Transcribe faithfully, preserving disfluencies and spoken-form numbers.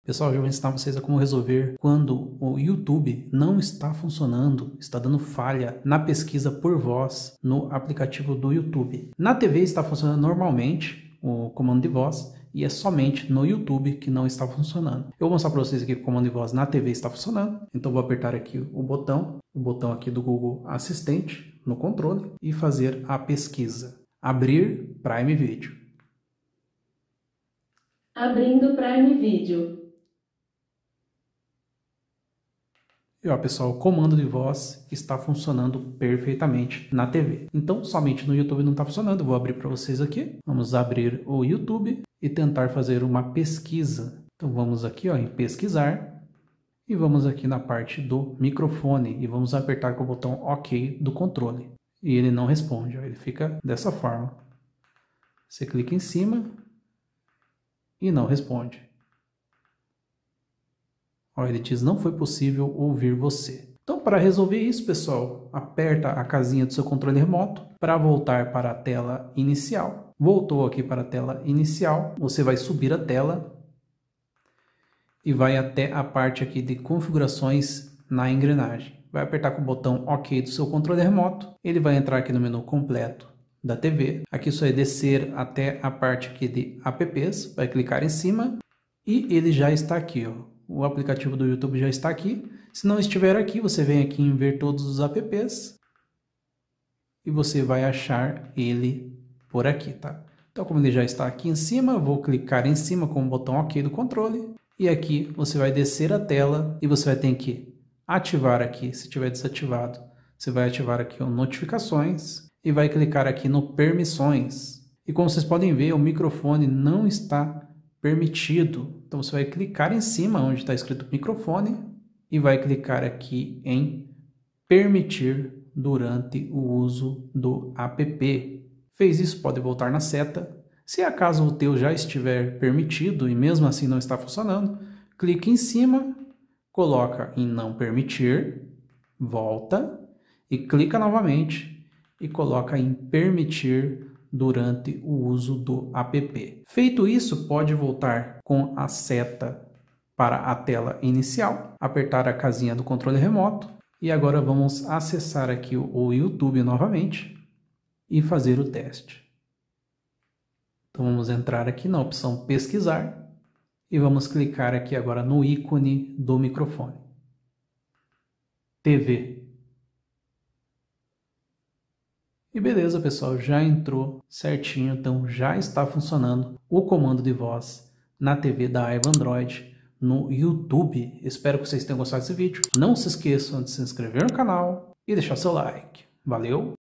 Pessoal, eu vou ensinar vocês a como resolver quando o YouTube não está funcionando, está dando falha na pesquisa por voz no aplicativo do YouTube. Na T V está funcionando normalmente o comando de voz e é somente no YouTube que não está funcionando. Eu vou mostrar para vocês aqui que o comando de voz na T V está funcionando. Então vou apertar aqui o botão, o botão aqui do Google Assistente no controle e fazer a pesquisa. Abrir Prime Video. Abrindo Prime Video. E ó, pessoal, o comando de voz está funcionando perfeitamente na T V. Então, somente no YouTube não está funcionando. Eu vou abrir para vocês aqui. Vamos abrir o YouTube e tentar fazer uma pesquisa. Então, vamos aqui ó, em pesquisar e vamos aqui na parte do microfone e vamos apertar com o botão OK do controle. E ele não responde, ó, ele fica dessa forma. Você clica em cima e não responde. Ele diz, não foi possível ouvir você. Então, para resolver isso, pessoal, aperta a casinha do seu controle remoto para voltar para a tela inicial. Voltou aqui para a tela inicial, você vai subir a tela e vai até a parte aqui de configurações na engrenagem. Vai apertar com o botão OK do seu controle remoto. Ele vai entrar aqui no menu completo da T V. Aqui só é descer até a parte aqui de apps. Vai clicar em cima e ele já está aqui, ó. O aplicativo do YouTube já está aqui. Se não estiver aqui, você vem aqui em ver todos os apps e você vai achar ele por aqui, tá? Então, como ele já está aqui em cima, eu vou clicar em cima com o botão OK do controle e aqui você vai descer a tela e você vai ter que ativar aqui, se tiver desativado, você vai ativar aqui o notificações e vai clicar aqui no permissões. E como vocês podem ver, o microfone não está permitido. Então você vai clicar em cima onde está escrito microfone e vai clicar aqui em permitir durante o uso do app. Fez isso, pode voltar na seta. Se acaso o teu já estiver permitido e mesmo assim não está funcionando, clique em cima, coloca em não permitir, volta e clica novamente e coloca em permitir durante o uso do app. Feito isso, pode voltar com a seta para a tela inicial, apertar a casinha do controle remoto e agora vamos acessar aqui o YouTube novamente e fazer o teste. Então vamos entrar aqui na opção pesquisar e vamos clicar aqui agora no ícone do microfone. T V. E beleza, pessoal, já entrou certinho, então já está funcionando o comando de voz na T V da Aiva Android no YouTube. Espero que vocês tenham gostado desse vídeo. Não se esqueçam de se inscrever no canal e deixar seu like. Valeu!